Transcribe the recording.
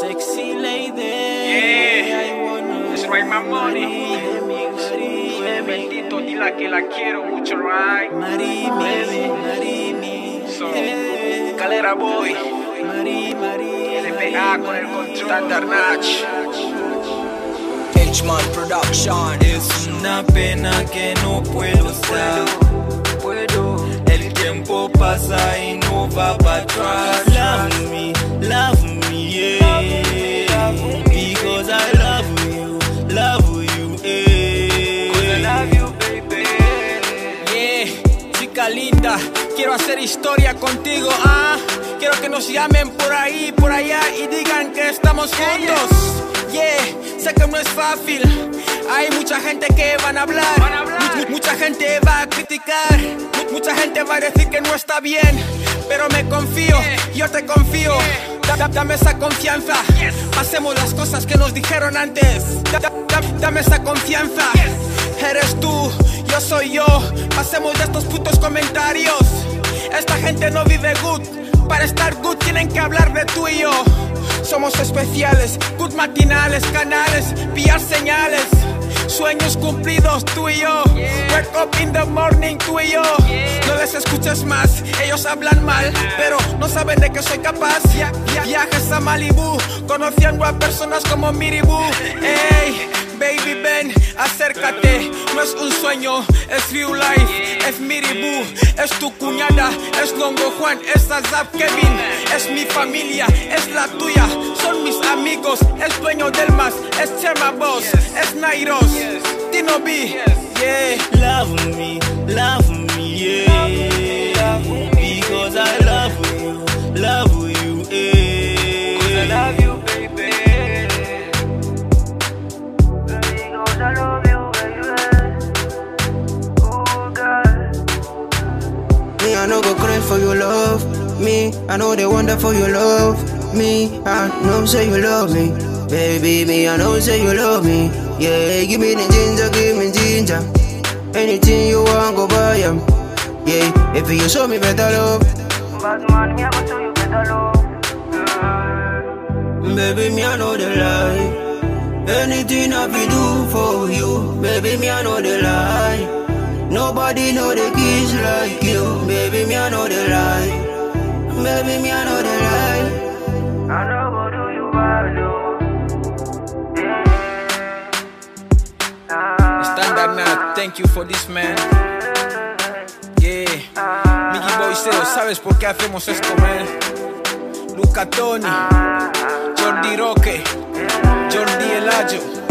Sexy lady. Yeah, it's right, my money. Bendito, dile que la quiero mucho, right? So, Calera Boy, LPA con el control, Standard Natch. H-Man Production. Es una pena que no puedo estar. El tiempo pasa y no va para atrás. Love me, yeah. Because I love you, yeah. Yeah, chica linda, quiero hacer historia contigo, Quiero que nos llamen por ahí, por allá y digan que estamos juntos. Yeah, sé que no es fácil. Hay mucha gente que van a hablar, mucha gente va a criticar, mucha gente va a decir que no está bien, pero me confío, yo te confío. Dame esa confianza, hacemos las cosas que nos dijeron antes. Dame esa confianza, eres tú, yo soy yo. Pasemos de estos putos comentarios. Esta gente no vive good, para estar good tienen que hablar de tú y yo. Somos especiales, good matinales, canales, pillar señales. Sueños cumplidos, tú y yo. Wake up in the morning, tú y yo. No les escuches más, ellos hablan mal, pero no saben de qué soy capaz. Viajes a Malibu, conociendo a personas como Miribu. Ey, baby ven, acércate. No es un sueño, es real life. Es Miribu, es tu cuñada, es Longo Juan, es Azab Kevin. Es mi familia, es la tuya. Son mis amigos, es dueño del más. Es Chema Boss, es Nairos, Tino B. Yeah, love me, yeah. Because I love you, yeah. Because I love you, baby. Because I love you, baby. Oh, God. Me, I no go cry for your love. Me, I know they wonder for your love. Me, I know say you love me. Baby, me, I know say you love me. Yeah, give me the ginger, give me ginger. Anything you want, go buy 'em. Yeah, if you show me better love, Bad man, me, I go show you better love. baby, me, I know the lie. Anything I be do for you, baby, me, I know the lie. Nobody know the kiss like you, baby, me, I know the lie. Baby, me, I know the lie. I know go do you bad, Standard Nat, thank you for this, man. Yeah, Mickey Boy Cero, ¿sabes por qué hacemos esto, man? Luca Toni, Jordi Roque, Jordi Elayo.